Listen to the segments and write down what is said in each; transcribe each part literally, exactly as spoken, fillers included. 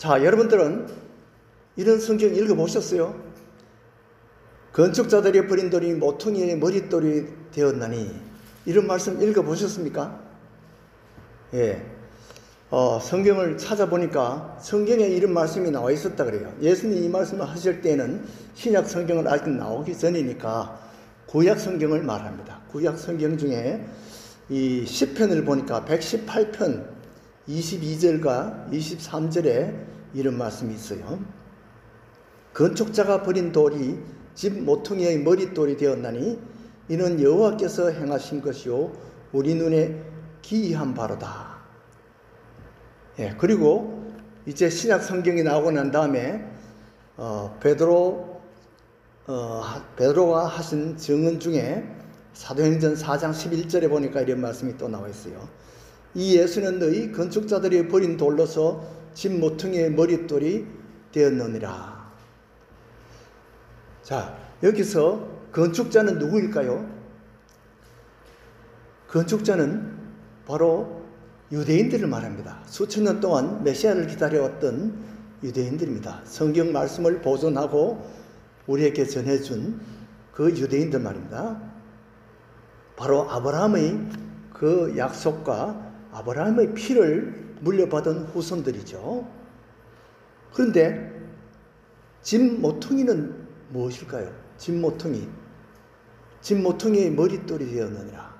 자, 여러분들은 이런 성경 읽어보셨어요? 건축자들이 버린 돌이 모퉁이의 머릿돌이 되었나니, 이런 말씀 읽어보셨습니까? 예. 어, 성경을 찾아보니까 성경에 이런 말씀이 나와 있었다 그래요. 예수님이 이 말씀을 하실 때는 신약 성경을 아직 나오기 전이니까 구약 성경을 말합니다. 구약 성경 중에 이 시편을 보니까 백십팔 편 이십이 절과 이십삼 절에 이런 말씀이 있어요. 건축자가 버린 돌이 집 모퉁이의 머릿돌이 되었나니 이는 여호와께서 행하신 것이요 우리 눈에 기이한 바로다. 예, 그리고 이제 신약 성경이 나오고 난 다음에 어, 베드로 어, 베드로가 하신 증언 중에 사도행전 사 장 십일 절에 보니까 이런 말씀이 또 나와 있어요. 이 예수는 너희 건축자들이 버린 돌로서 집 모퉁이의 머릿돌이 되었느니라. 자, 여기서 건축자는 누구일까요? 건축자는 바로 유대인들을 말합니다. 수천 년 동안 메시아를 기다려왔던 유대인들입니다. 성경 말씀을 보존하고 우리에게 전해준 그 유대인들 말입니다. 바로 아브라함의 그 약속과 아브라함의 피를 물려받은 후손들이죠. 그런데 집 모퉁이는 무엇일까요? 집 모퉁이. 집 모퉁이의 머릿돌이 되었느니라.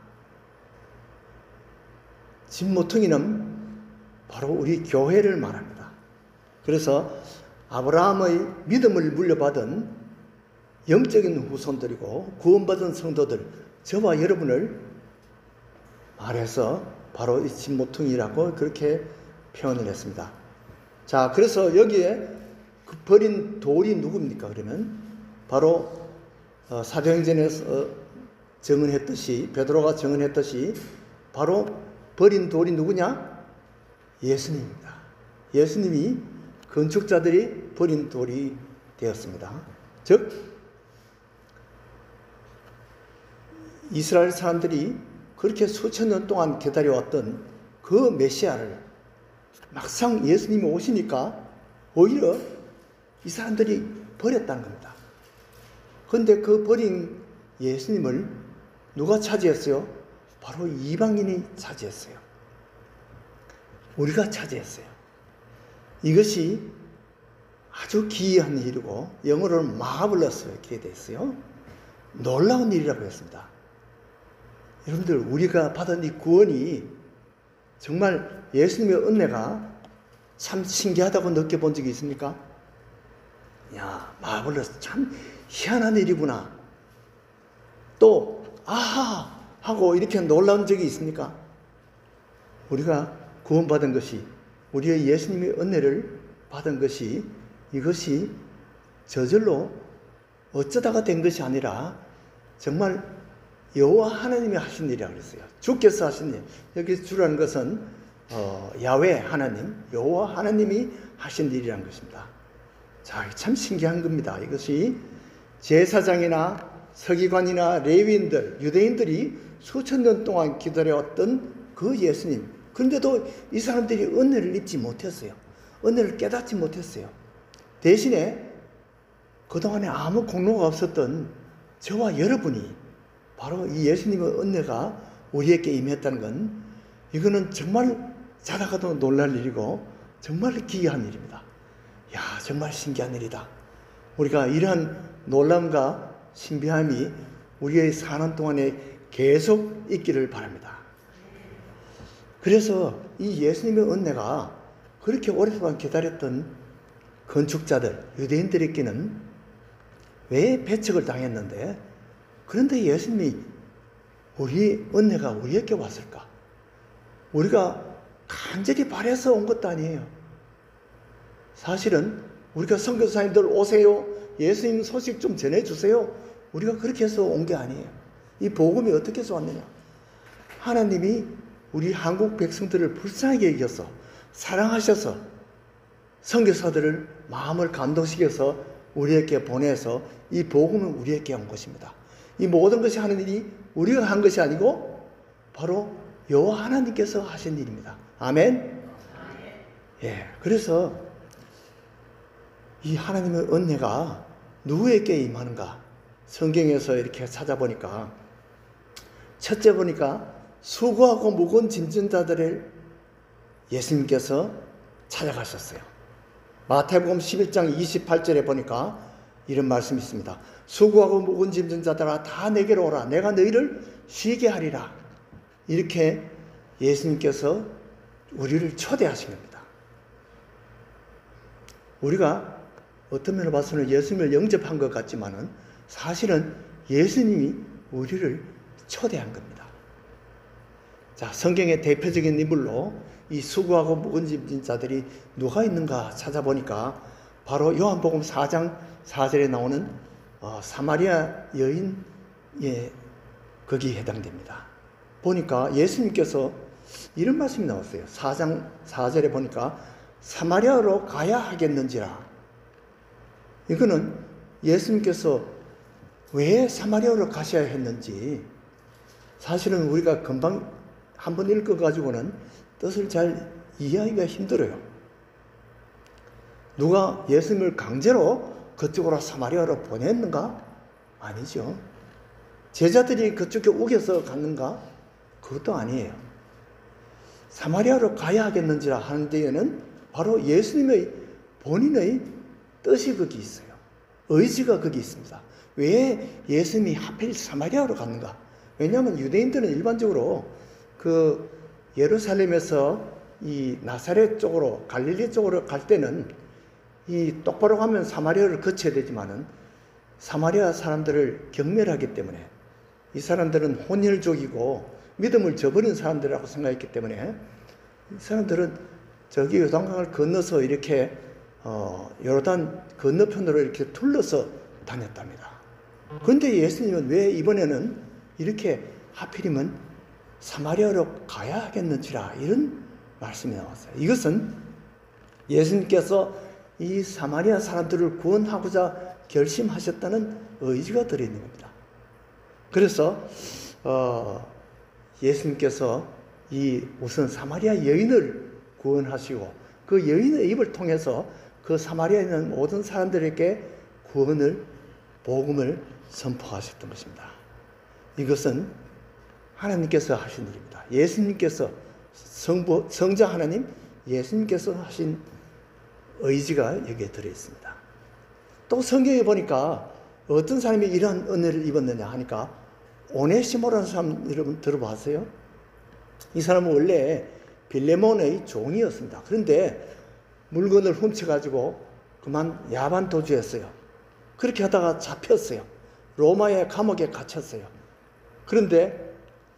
집 모퉁이는 바로 우리 교회를 말합니다. 그래서 아브라함의 믿음을 물려받은 영적인 후손들이고 구원받은 성도들, 저와 여러분을 말해서 바로 이 집 모퉁이라고 그렇게 표현을 했습니다. 자, 그래서 여기에 그 버린 돌이 누굽니까? 그러면 바로 어, 사도행전에서 증언했듯이, 베드로가 증언했듯이 바로 버린 돌이 누구냐? 예수님입니다. 예수님이 건축자들이 버린 돌이 되었습니다. 즉 이스라엘 사람들이 그렇게 수천 년 동안 기다려왔던 그 메시아를 막상 예수님이 오시니까 오히려 이 사람들이 버렸다는 겁니다. 그런데 그 버린 예수님을 누가 차지했어요? 바로 이방인이 차지했어요. 우리가 차지했어요. 이것이 아주 기이한 일이고 영어로는 마블러스 이렇게 되어 있어요. 놀라운 일이라고 했습니다. 여러분들, 우리가 받은 이 구원이 정말 예수님의 은혜가 참 신기하다고 느껴본 적이 있습니까? 야, 마블러스, 참 희한한 일이구나. 또 아하 하고 이렇게 놀라운 적이 있습니까? 우리가 구원받은 것이, 우리의 예수님의 은혜를 받은 것이, 이것이 저절로 어쩌다가 된 것이 아니라 정말 여호와 하나님이 하신 일이라고 그랬어요. 주께서 하신 일. 여기 주라는 것은 어, 야훼 하나님, 여호와 하나님이 하신 일이라는 것입니다. 자, 참 신기한 겁니다. 이것이 제사장이나 서기관이나 레위인들, 유대인들이 수천 년 동안 기다려왔던 그 예수님. 그런데도 이 사람들이 은혜를 입지 못했어요. 은혜를 깨닫지 못했어요. 대신에 그동안에 아무 공로가 없었던 저와 여러분이 바로 이 예수님의 은혜가 우리에게 임했다는 건, 이거는 정말 자다가도 놀랄 일이고 정말 기이한 일입니다. 야, 정말 신기한 일이다. 우리가 이러한 놀람과 신비함이 우리의 사는 동안에 계속 있기를 바랍니다. 그래서 이 예수님의 은혜가 그렇게 오랫동안 기다렸던 건축자들, 유대인들에게는 왜 배척을 당했는데, 그런데 예수님이 우리 은혜가 우리에게 왔을까? 우리가 간절히 바라서 온 것도 아니에요. 사실은 우리가 선교사님들 오세요, 예수님 소식 좀 전해주세요, 우리가 그렇게 해서 온 게 아니에요. 이 복음이 어떻게 해서 왔느냐? 하나님이 우리 한국 백성들을 불쌍하게 여겨서 사랑하셔서 선교사들을 마음을 감동시켜서 우리에게 보내서 이 복음은 우리에게 온 것입니다. 이 모든 것이 하는 일이 우리가 한 것이 아니고 바로 여호와 하나님께서 하신 일입니다. 아멘. 예, 그래서 이 하나님의 은혜가 누구에게 임하는가? 성경에서 이렇게 찾아보니까 첫째 보니까 수고하고 무거운 짐진 자들을 예수님께서 찾아가셨어요. 마태복음 십일 장 이십팔 절에 보니까 이런 말씀이 있습니다. 수고하고 무거운 짐진 자들아 다 내게로 오라. 내가 너희를 쉬게 하리라. 이렇게 예수님께서 우리를 초대하신 겁니다. 우리가 어떤 면으로 봐서는 예수님을 영접한 것 같지만은 사실은 예수님이 우리를 초대한 겁니다. 자, 성경의 대표적인 인물로 이 수고하고 무거운 짐진 자들이 누가 있는가 찾아보니까 바로 요한복음 사 장 사 절에 나오는 어, 사마리아 여인, 예, 거기에 해당됩니다. 보니까 예수님께서 이런 말씀이 나왔어요. 사 장 사 절에 보니까 사마리아로 가야 하겠는지라. 이거는 예수님께서 왜 사마리아로 가셔야 했는지 사실은 우리가 금방 한번 읽어가지고는 뜻을 잘 이해하기가 힘들어요. 누가 예수님을 강제로 그쪽으로 사마리아로 보냈는가? 아니죠. 제자들이 그쪽에 우겨서 갔는가? 그것도 아니에요. 사마리아로 가야 하겠는지라 하는 데에는 바로 예수님의 본인의 뜻이 거기 있어요. 의지가 거기 있습니다. 왜 예수님이 하필 사마리아로 갔는가? 왜냐하면 유대인들은 일반적으로 그 예루살렘에서 이 나사렛 쪽으로 갈릴리 쪽으로 갈 때는 이 똑바로 가면 사마리아를 거쳐야 되지만은 사마리아 사람들을 경멸하기 때문에 이 사람들은 혼혈족이고 믿음을 저버린 사람들이라고 생각했기 때문에 이 사람들은 저기 요단강을 건너서 이렇게 어, 요르단 건너편으로 이렇게 둘러서 다녔답니다. 그런데 예수님은 왜 이번에는 이렇게 하필이면 사마리아로 가야 하겠는지라 이런 말씀이 나왔어요. 이것은 예수님께서 이 사마리아 사람들을 구원하고자 결심하셨다는 의지가 들어있는 겁니다. 그래서 어, 예수님께서 이 우선 사마리아 여인을 구원하시고 그 여인의 입을 통해서 그 사마리아에 있는 모든 사람들에게 구원을, 복음을 선포하셨던 것입니다. 이것은 하나님께서 하신 일입니다. 예수님께서 성부, 성자 하나님 예수님께서 하신 의지가 여기에 들어있습니다. 또 성경에 보니까 어떤 사람이 이런 은혜를 입었느냐 하니까 오네시모라는 사람 여러분 들어봤어요? 이 사람은 원래 빌레몬의 종이었습니다. 그런데 물건을 훔쳐가지고 그만 야반 도주했어요. 그렇게 하다가 잡혔어요. 로마의 감옥에 갇혔어요. 그런데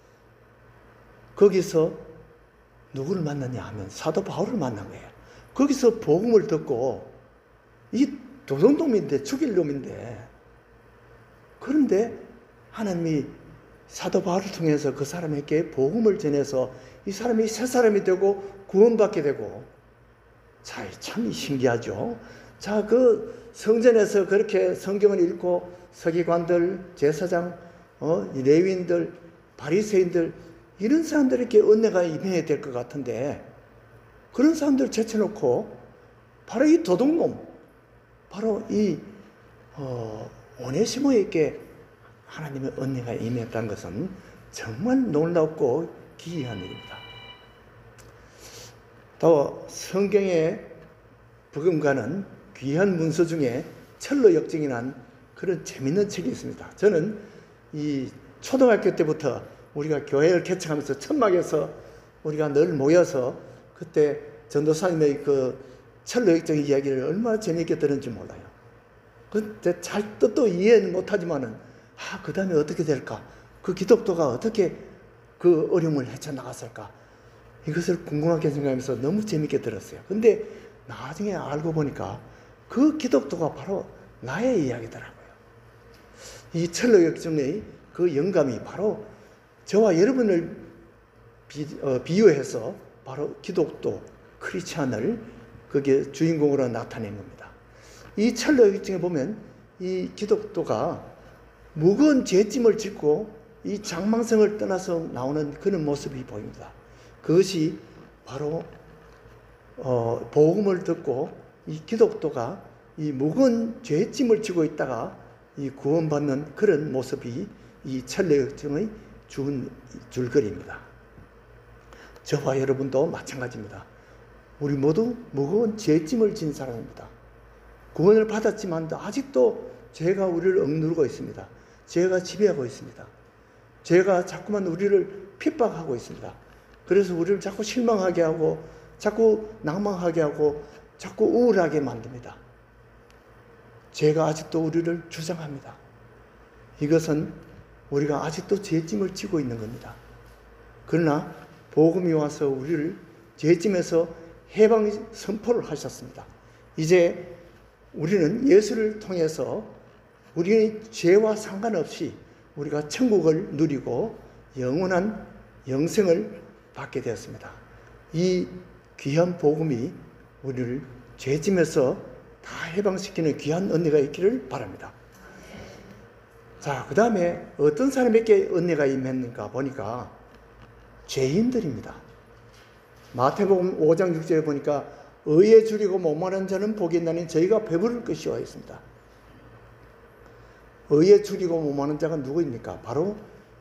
거기서 누구를 만났냐 하면 사도 바울을 만난 거예요. 거기서 복음을 듣고 이 도둑놈인데 죽일 놈인데 그런데 하나님이 사도 바울을 통해서 그 사람에게 복음을 전해서 이 사람이 새 사람이 되고 구원받게 되고 자, 참 신기하죠. 자, 그 성전에서 그렇게 성경을 읽고 서기관들, 제사장, 어, 레위인들, 바리새인들 이런 사람들에게 은혜가 임해야 될 것 같은데 그런 사람들 제쳐놓고 바로 이 도둑놈, 바로 이 어, 오네시모에게 하나님의 은혜가 임했다는 것은 정말 놀랍고 기이한 일입니다. 또 성경에 버금가는 귀한 문서 중에 철로 역정이라는 그런 재미있는 책이 있습니다. 저는 이 초등학교 때부터 우리가 교회를 개척하면서 천막에서 우리가 늘 모여서 그때 전도사님의 그 철로 역정 이야기를 얼마나 재미있게 들었는지 몰라요. 그때 잘 뜻도 이해는 못하지만은 아, 그 다음에 어떻게 될까? 그 기독교가 어떻게 그 어려움을 헤쳐나갔을까? 이것을 궁금하게 생각하면서 너무 재밌게 들었어요. 근데 나중에 알고 보니까 그 기독교가 바로 나의 이야기더라고요. 이 철로 역정의 그 영감이 바로 저와 여러분을 비, 어, 비유해서 바로 기독교, 크리스찬을 그게 주인공으로 나타낸 겁니다. 이 철로 역정에 보면 이 기독교가 무거운 죄짐을 짓고 이 장망성을 떠나서 나오는 그런 모습이 보입니다. 그것이 바로 어, 복음을 듣고 이 기독교가 이 무거운 죄짐을 지고 있다가 이 구원받는 그런 모습이 이 천례역정의 준 줄거리입니다. 저와 여러분도 마찬가지입니다. 우리 모두 무거운 죄짐을 진 사람입니다. 구원을 받았지만 아직도 죄가 우리를 억누르고 있습니다. 죄가 지배하고 있습니다. 죄가 자꾸만 우리를 핍박하고 있습니다. 그래서 우리를 자꾸 실망하게 하고 자꾸 낭망하게 하고 자꾸 우울하게 만듭니다. 죄가 아직도 우리를 주장합니다. 이것은 우리가 아직도 죄짐을 지고 있는 겁니다. 그러나 복음이 와서 우리를 죄짐에서 해방 선포를 하셨습니다. 이제 우리는 예수를 통해서 우리의 죄와 상관없이 우리가 천국을 누리고 영원한 영생을 받게 되었습니다. 이 귀한 복음이 우리를 죄짐에서 다 해방시키는 귀한 은혜가 있기를 바랍니다. 자, 그 다음에 어떤 사람에게 은혜가 임했는가 보니까 죄인들입니다. 마태복음 오 장 육 절에 보니까 의에 줄이고 목마른 자는 복이 있나니 저희가 배부를 것이와 있습니다. 의에 줄이고 목마른 자가 누구입니까? 바로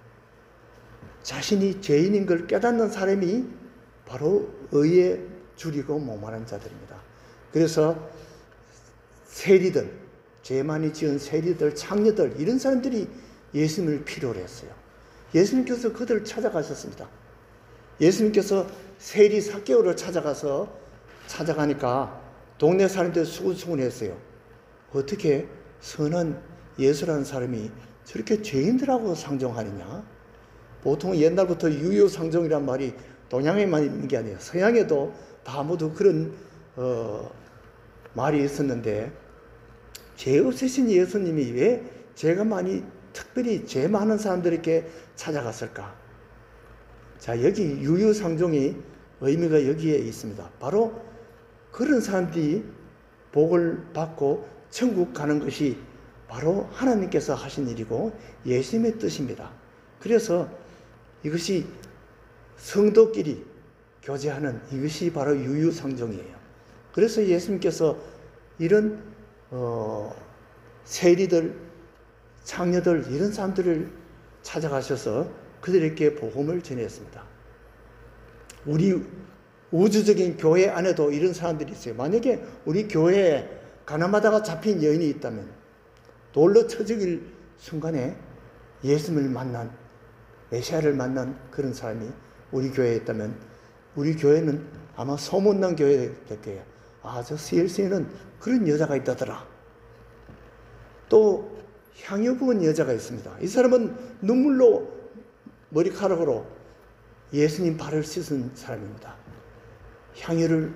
자신이 죄인인 걸 깨닫는 사람이 바로 의에 줄이고 목마른 자들입니다. 그래서 세리들, 죄 많이 지은 세리들, 창녀들 이런 사람들이 예수님을 필요로 했어요. 예수님께서 그들을 찾아가셨습니다. 예수님께서 세리 삭개오를 찾아가서 찾아가니까 동네 사람들이 수군수군했어요. 어떻게 선한 예수라는 사람이 저렇게 죄인들하고 상종하느냐? 보통 옛날부터 유유상종이란 말이 동양에만 있는 게 아니에요. 서양에도 다 모두 그런 어, 말이 있었는데 죄 없으신 예수님이 왜 죄가 많이 특별히 죄 많은 사람들에게 찾아갔을까? 자, 여기 유유상종이 의미가 여기에 있습니다. 바로 그런 사람들이 복을 받고 천국 가는 것이 바로 하나님께서 하신 일이고 예수님의 뜻입니다. 그래서 이것이 성도끼리 교제하는 이것이 바로 유유상종이에요. 그래서 예수님께서 이런 어, 세리들, 창녀들 이런 사람들을 찾아가셔서 그들에게 복음을 전했습니다. 우리 우주적인 교회 안에도 이런 사람들이 있어요. 만약에 우리 교회에 가늠하다가 잡힌 여인이 있다면 돌로 쳐 죽일 순간에 예수님을 만난 메시아를 만난 그런 사람이 우리 교회에 있다면 우리 교회는 아마 소문난 교회 될 거예요. 아, 저 씨엘씨에는 그런 여자가 있다더라. 또 향유 부은 여자가 있습니다. 이 사람은 눈물로 머리카락으로 예수님 발을 씻은 사람입니다. 향유를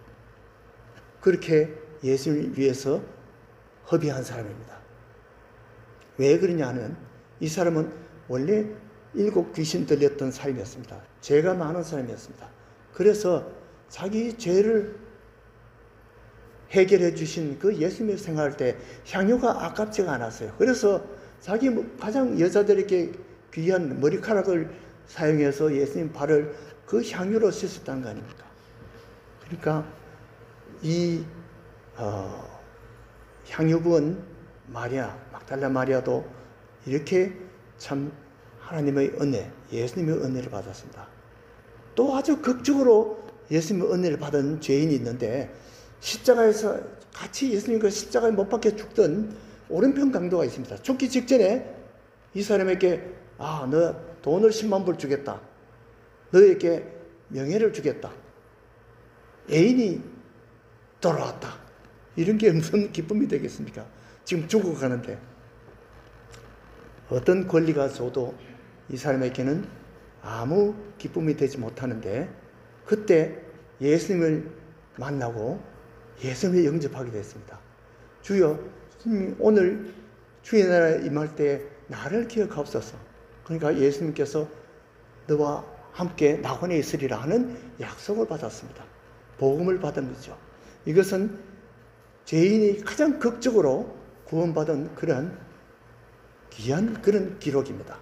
그렇게 예수를 위해서 허비한 사람입니다. 왜 그러냐 하면 이 사람은 원래 일곱 귀신 들렸던 사람이었습니다. 죄가 많은 사람이었습니다. 그래서 자기 죄를 해결해 주신 그 예수님을 생각할 때 향유가 아깝지가 않았어요. 그래서 자기 가장 여자들에게 귀한 머리카락을 사용해서 예수님 발을 그 향유로 씻었다는 거 아닙니까? 그러니까 이 어, 향유 부은 마리아, 막달라 마리아도 이렇게 참 하나님의 은혜, 예수님의 은혜를 받았습니다. 또 아주 극적으로 예수님의 은혜를 받은 죄인이 있는데 십자가에서 같이 예수님과 십자가에 못 박혀 죽던 오른편 강도가 있습니다. 죽기 직전에 이 사람에게 아, 너 돈을 십만 불 주겠다. 너에게 명예를 주겠다. 애인이 돌아왔다. 이런 게 무슨 기쁨이 되겠습니까? 지금 죽어가는데 어떤 권리가 줘도 이 사람에게는 아무 기쁨이 되지 못하는데 그때 예수님을 만나고 예수님을 영접하게 됐습니다. 주여, 오늘 주의 나라에 임할 때 나를 기억하옵소서. 그러니까 예수님께서 너와 함께 낙원에 있으리라 하는 약속을 받았습니다. 복음을 받은 거죠. 이것은 죄인이 가장 극적으로 구원받은 그런 귀한 그런 기록입니다.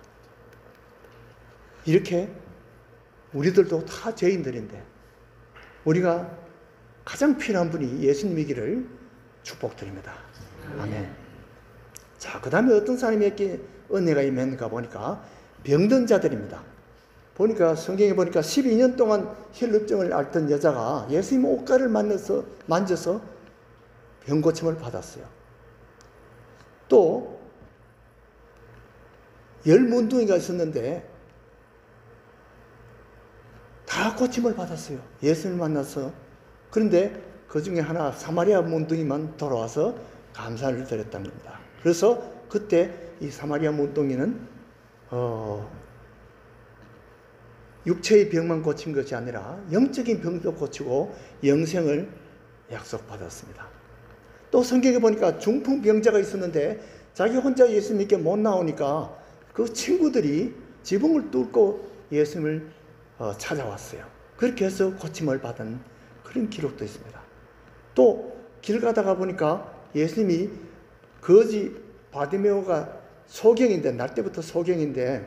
이렇게 우리들도 다 죄인들인데 우리가 가장 필요한 분이 예수님이기를 축복드립니다. 아멘. 자, 그 다음에 어떤 사람에게 은혜가 임했는가 보니까 병든 자들입니다. 보니까 성경에 보니까 십이 년 동안 혈루증을 앓던 여자가 예수님 옷가를 만나서 만져서 병 고침을 받았어요. 또 열 문둥이가 있었는데 다 고침을 받았어요. 예수님을 만나서. 그런데 그 중에 하나 사마리아 문둥이만 돌아와서 감사를 드렸다는 겁니다. 그래서 그때 이 사마리아 문둥이는 어, 육체의 병만 고친 것이 아니라 영적인 병도 고치고 영생을 약속받았습니다. 또 성경에 보니까 중풍병자가 있었는데 자기 혼자 예수 믿게 못 나오니까 그 친구들이 지붕을 뚫고 예수님을 어, 찾아왔어요. 그렇게 해서 고침을 받은 그런 기록도 있습니다. 또 길 가다가 보니까 예수님이 거지 바디메오가 소경인데, 날 때부터 소경인데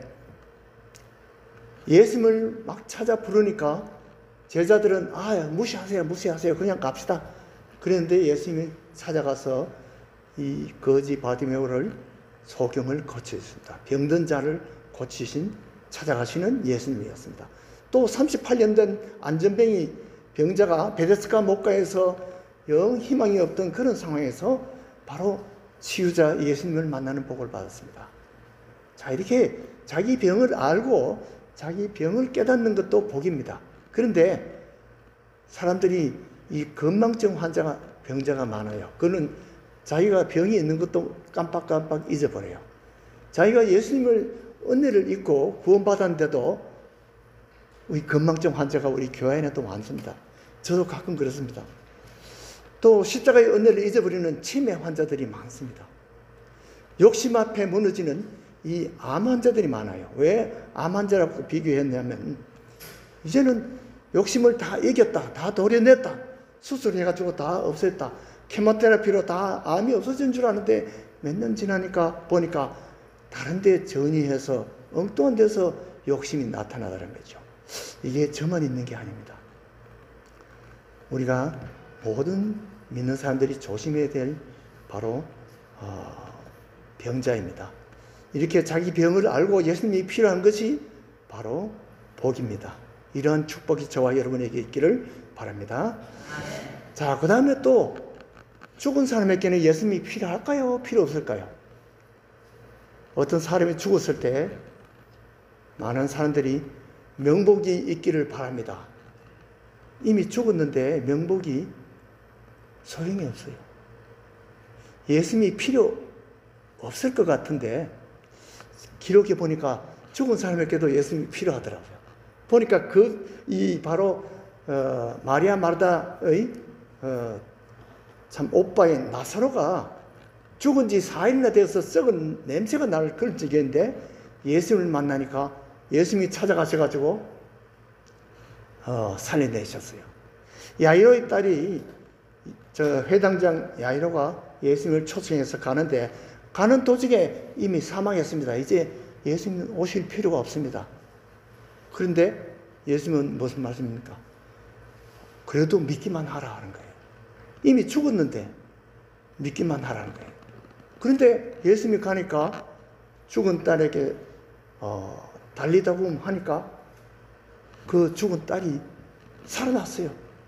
예수님을 막 찾아 부르니까 제자들은 아 무시하세요 무시하세요 그냥 갑시다. 그랬는데 예수님이 찾아가서 이 거지 바디메오를 소경을 고치셨습니다. 병든 자를 고치신 찾아가시는 예수님이었습니다. 또 삼십팔 년 된 안전뱅이 병자가 베데스다 목가에서 영 희망이 없던 그런 상황에서 바로 치유자 예수님을 만나는 복을 받았습니다. 자, 이렇게 자기 병을 알고 자기 병을 깨닫는 것도 복입니다. 그런데 사람들이 이 건망증 환자가 병자가 많아요. 그는 자기가 병이 있는 것도 깜빡깜빡 잊어버려요. 자기가 예수님을 은혜를 잊고 구원받았는데도 우리 건망증 환자가 우리 교회 안에도 많습니다. 저도 가끔 그렇습니다. 또 십자가의 은혜를 잊어버리는 치매 환자들이 많습니다. 욕심 앞에 무너지는 이 암 환자들이 많아요. 왜 암 환자라고 비교했냐면 이제는 욕심을 다 이겼다, 다 도려냈다, 수술해가지고 다 없앴다, 케모테라피로 다 암이 없어진 줄 아는데 몇 년 지나니까 보니까 다른 데 전이해서 엉뚱한 데서 욕심이 나타나더란 거죠. 이게 저만 있는 게 아닙니다. 우리가 모든 믿는 사람들이 조심해야 될 바로 어, 병자입니다. 이렇게 자기 병을 알고 예수님이 필요한 것이 바로 복입니다. 이러한 축복이 저와 여러분에게 있기를 바랍니다. 자, 그 다음에 또 죽은 사람에게는 예수님이 필요할까요? 필요 없을까요? 어떤 사람이 죽었을 때 많은 사람들이 명복이 있기를 바랍니다. 이미 죽었는데 명복이 소용이 없어요. 예수님이 필요 없을 것 같은데 기록에 보니까 죽은 사람에게도 예수님이 필요하더라고요. 보니까 그 이 바로 어, 마리아 마르다의 어, 참 오빠인 나사로가 죽은 지 사 일이나 되어서 썩은 냄새가 날 그런 지경인데 예수님을 만나니까 예수님이 찾아가셔가지고 어, 살려내셨어요. 야이로의 딸이 저 회당장 야이로가 예수님을 초청해서 가는데 가는 도중에 이미 사망했습니다. 이제 예수님 오실 필요가 없습니다. 그런데 예수님은 무슨 말씀입니까? 그래도 믿기만 하라 하는 거예요. 이미 죽었는데 믿기만 하라는 거예요. 그런데 예수님이 가니까 죽은 딸에게 어, 달리다 보면 하니까 그 죽은 딸이 살아났어요.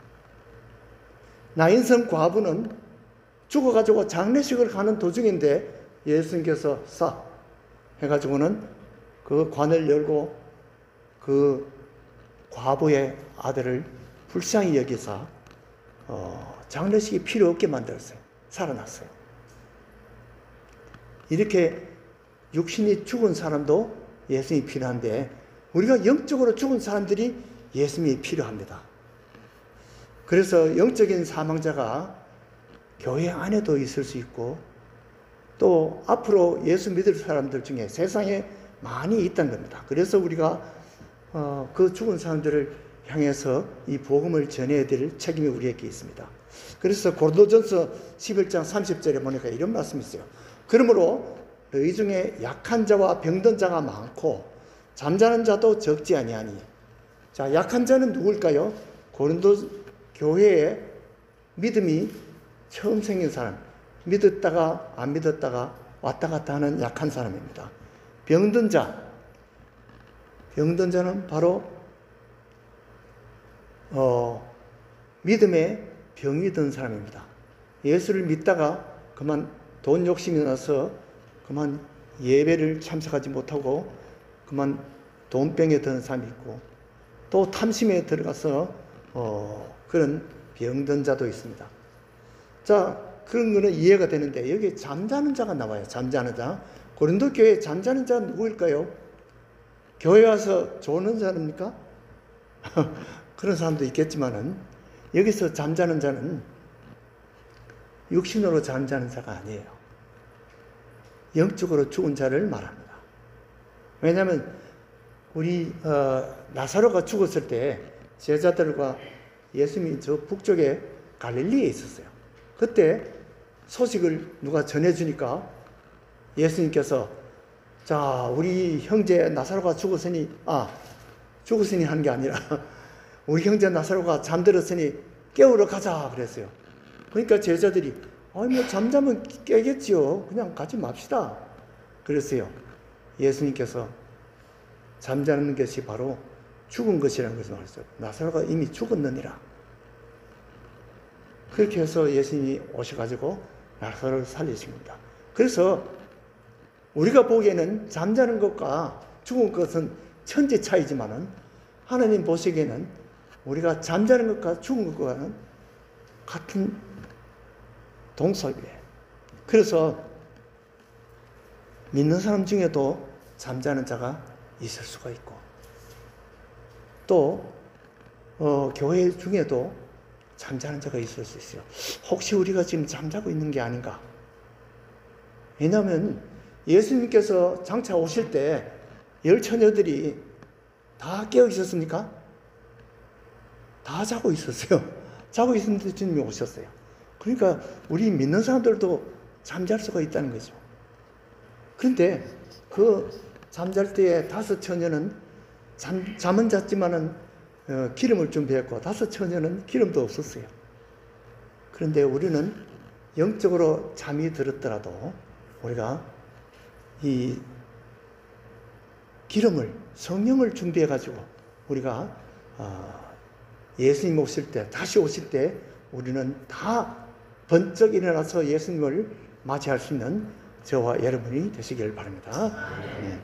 나인성 과부는 죽어가지고 장례식을 가는 도중인데 예수님께서 싸 해가지고는 그 관을 열고 그 과부의 아들을 불쌍히 여기사 어, 장례식이 필요 없게 만들었어요. 살아났어요. 이렇게 육신이 죽은 사람도 예수님이 필요한데 우리가 영적으로 죽은 사람들이 예수님이 필요합니다. 그래서 영적인 사망자가 교회 안에도 있을 수 있고 또 앞으로 예수 믿을 사람들 중에 세상에 많이 있다는 겁니다. 그래서 우리가 어, 그 죽은 사람들을 향해서 이 복음을 전해야 될 책임이 우리에게 있습니다. 그래서 고린도전서 십일 장 삼십 절에 보니까 이런 말씀이 있어요. 그러므로 너희 중에 약한 자와 병든 자가 많고 잠자는 자도 적지 아니하니. 자, 약한 자는 누굴까요? 고린도 교회에 믿음이 처음 생긴 사람, 믿었다가 안 믿었다가 왔다 갔다 하는 약한 사람입니다. 병든 자, 병든 자는 바로 어, 믿음에 병이 든 사람입니다. 예수를 믿다가 그만 돈 욕심이 나서 그만 예배를 참석하지 못하고 그만 돈병에 드는 사람이 있고, 또 탐심에 들어가서 어, 그런 병든 자도 있습니다. 자, 그런 거는 이해가 되는데 여기 잠자는 자가 나와요. 잠자는 자. 고린도 교회에 잠자는 자는 누구일까요? 교회 와서 조는 자입니까? 그런 사람도 있겠지만은 여기서 잠자는 자는 육신으로 잠자는 자가 아니에요. 영적으로 죽은 자를 말합니다. 왜냐하면 우리 어, 나사로가 죽었을 때 제자들과 예수님이 저 북쪽에 갈릴리에 있었어요. 그때 소식을 누가 전해주니까 예수님께서 자, 우리 형제 나사로가 죽었으니, 아, 죽었으니 한 게 아니라 우리 형제 나사로가 잠들었으니 깨우러 가자 그랬어요. 그러니까 제자들이 아니 뭐 잠자면 깨겠지요. 그냥 가지 맙시다 그랬어요. 예수님께서 잠자는 것이 바로 죽은 것이라는 것을 말했어요. 나사로가 이미 죽었느니라. 그렇게 해서 예수님이 오셔가지고 나사로를 살리신 겁니다. 그래서 우리가 보기에는 잠자는 것과 죽은 것은 천지 차이지만은 하나님 보시기에는 우리가 잠자는 것과 죽은 것과는 같은 동석이에요. 그래서 믿는 사람 중에도 잠자는 자가 있을 수가 있고, 또 어, 교회 중에도 잠자는 자가 있을 수 있어요. 혹시 우리가 지금 잠자고 있는 게 아닌가? 왜냐하면 예수님께서 장차 오실 때 열 처녀들이 다 깨어 있었습니까? 다 자고 있었어요. 자고 있었는데 주님이 오셨어요. 그러니까 우리 믿는 사람들도 잠잘 수가 있다는 거죠. 그런데 그 잠잘 때에 다섯 처녀는 잠, 잠은 잤지만은 어, 기름을 준비했고 다섯 처녀는 기름도 없었어요. 그런데 우리는 영적으로 잠이 들었더라도 우리가 이 기름을, 성령을 준비해 가지고 우리가 어, 예수님 오실 때, 다시 오실 때 우리는 다 번쩍 일어나서 예수님을 맞이할 수 있는 저와 여러분이 되시길 바랍니다. 네.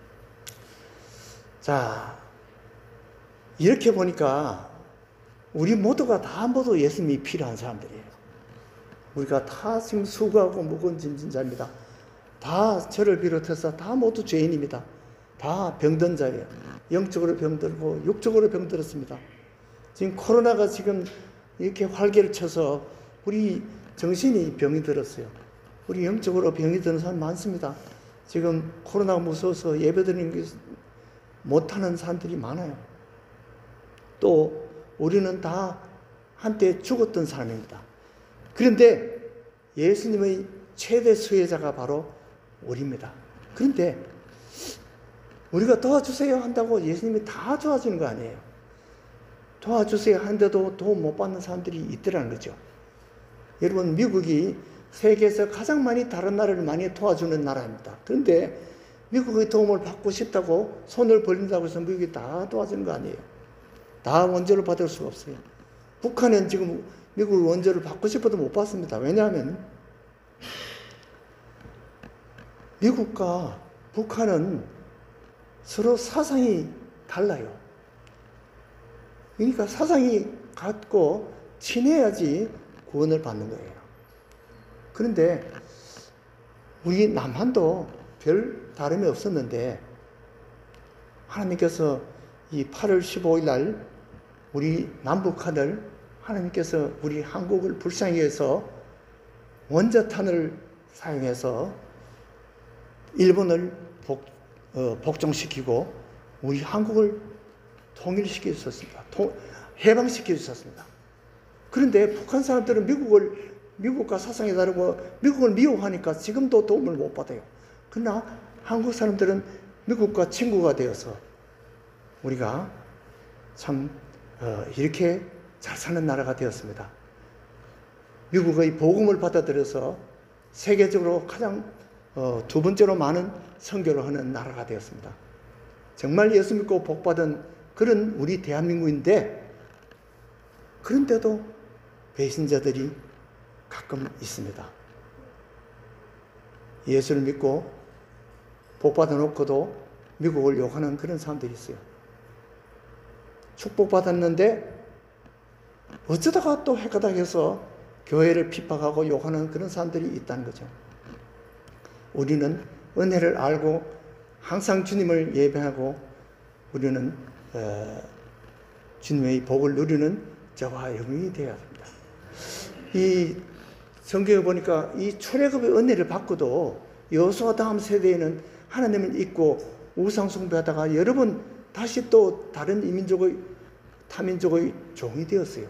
자, 이렇게 보니까 우리 모두가 다 모두 예수님이 필요한 사람들이에요. 우리가 다 지금 수고하고 무거운 짐진 자입니다. 다 저를 비롯해서 다 모두 죄인입니다. 다 병든 자예요. 영적으로 병들고 육적으로 병들었습니다. 지금 코로나가 지금 이렇게 활개를 쳐서 우리 정신이 병이 들었어요. 우리 영적으로 병이 드는 사람 많습니다. 지금 코로나가 무서워서 예배드리는 게 못하는 사람들이 많아요. 또 우리는 다 한때 죽었던 사람입니다. 그런데 예수님의 최대 수혜자가 바로 우리입니다. 그런데 우리가 도와주세요 한다고 예수님이 다 도와주는 거 아니에요. 도와주세요 하는데도 도움 못 받는 사람들이 있더라는 거죠. 여러분, 미국이 세계에서 가장 많이 다른 나라를 많이 도와주는 나라입니다. 그런데 미국의 도움을 받고 싶다고 손을 벌린다고 해서 미국이 다 도와주는 거 아니에요. 다 원조를 받을 수가 없어요. 북한은 지금 미국 원조를 받고 싶어도 못 받습니다. 왜냐하면 미국과 북한은 서로 사상이 달라요. 그러니까 사상이 같고 친해야지 구원을 받는 거예요. 그런데 우리 남한도 별 다름이 없었는데 하나님께서 이 팔월 십오일 날 우리 남북한을 하나님께서 우리 한국을 불쌍히 해서 원자탄을 사용해서 일본을 복, 어, 복종시키고 우리 한국을 통일시켜 주셨습니다. 통, 해방시켜 주셨습니다. 그런데 북한 사람들은 미국을, 미국과 사상이 다르고 미국을 미워하니까 지금도 도움을 못 받아요. 그러나 한국 사람들은 미국과 친구가 되어서 우리가 참 어, 이렇게 잘 사는 나라가 되었습니다. 미국의 복음을 받아들여서 세계적으로 가장 어, 두 번째로 많은 선교를 하는 나라가 되었습니다. 정말 예수 믿고 복받은 그런 우리 대한민국인데, 그런데도 배신자들이 가끔 있습니다. 예수를 믿고 복받아 놓고도 미국을 욕하는 그런 사람들이 있어요. 축복받았는데 어쩌다가 또 헷가닥해서 교회를 핍박하고 욕하는 그런 사람들이 있다는 거죠. 우리는 은혜를 알고 항상 주님을 예배하고 우리는 어, 주님의 복을 누리는 저와 여러분이 되어야 됩니다. 이 성경에 보니까 이 출애굽의 은혜를 받고도 여호수아 다음 세대에는 하나님을 잊고 우상 숭배하다가 여러 번 다시 또 다른 이민족의 타민족의 종이 되었어요.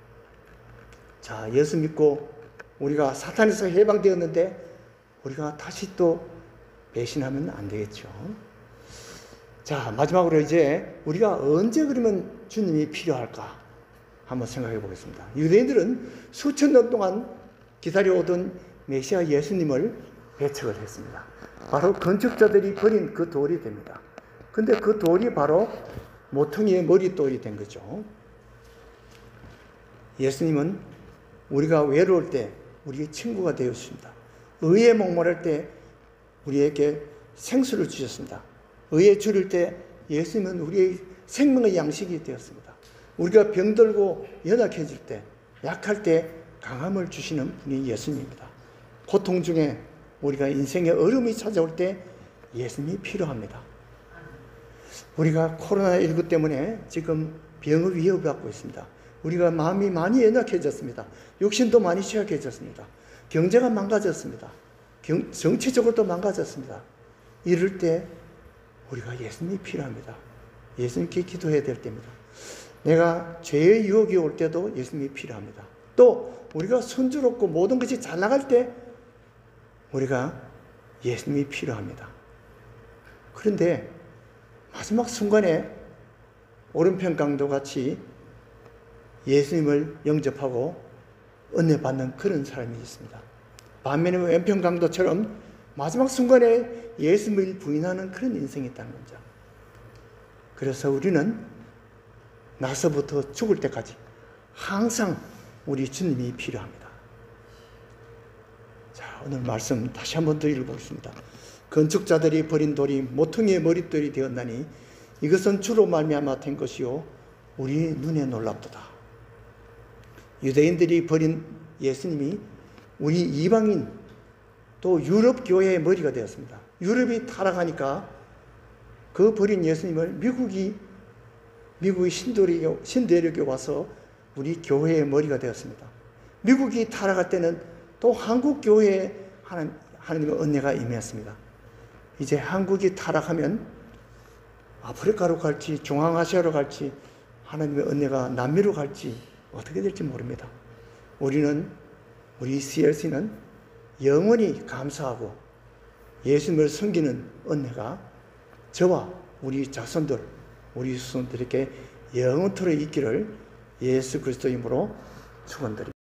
자, 예수 믿고 우리가 사탄에서 해방되었는데 우리가 다시 또 배신하면 안 되겠죠. 자, 마지막으로 이제 우리가 언제 그러면 주님이 필요할까 한번 생각해 보겠습니다. 유대인들은 수천 년 동안 기다려오던 메시아 예수님을 배척을 했습니다. 바로 건축자들이 버린 그 돌이 됩니다. 근데 그 돌이 바로 모퉁이의 머릿돌이 된 거죠. 예수님은 우리가 외로울 때 우리의 친구가 되었습니다. 의에 목마를 때 우리에게 생수를 주셨습니다. 의에 줄일 때 예수님은 우리의 생명의 양식이 되었습니다. 우리가 병들고 연약해질 때, 약할 때 강함을 주시는 분이 예수님입니다. 고통 중에 우리가 인생의 어려움이 찾아올 때 예수님이 필요합니다. 우리가 코로나십구 때문에 지금 병의 위협을 받고 있습니다. 우리가 마음이 많이 연약해졌습니다. 육신도 많이 취약해졌습니다. 경제가 망가졌습니다. 경, 정치적으로도 망가졌습니다. 이럴 때 우리가 예수님이 필요합니다. 예수님께 기도해야 될 때입니다. 내가 죄의 유혹이 올 때도 예수님이 필요합니다. 또 우리가 순조롭고 모든 것이 잘 나갈 때 우리가 예수님이 필요합니다. 그런데 마지막 순간에 오른편 강도 같이 예수님을 영접하고 은혜 받는 그런 사람이 있습니다. 반면에 왼편 강도처럼 마지막 순간에 예수님을 부인하는 그런 인생이 있다는 거죠. 그래서 우리는 나서부터 죽을 때까지 항상 우리 주님이 필요합니다. 자, 오늘 말씀 다시 한번 더 읽어보겠습니다. 건축자들이 버린 돌이 모퉁이의 머릿돌이 되었나니 이것은 주로 말미암아 된 것이요 우리 눈에 놀랍도다. 유대인들이 버린 예수님이 우리 이방인 또 유럽 교회의 머리가 되었습니다. 유럽이 타락하니까 그 버린 예수님을 미국이 미국의 신도리교, 신대륙에 와서 우리 교회의 머리가 되었습니다. 미국이 타락할 때는 또 한국 교회에 하나님, 하나님의 은혜가 임했습니다. 이제 한국이 타락하면 아프리카로 갈지 중앙아시아로 갈지 하나님의 은혜가 남미로 갈지 어떻게 될지 모릅니다. 우리는 우리 씨엘씨는 영원히 감사하고 예수님을 섬기는 은혜가 저와 우리 자손들, 우리 후손들에게 영원토록 있기를 예수 그리스도 이름으로 축원드립니다.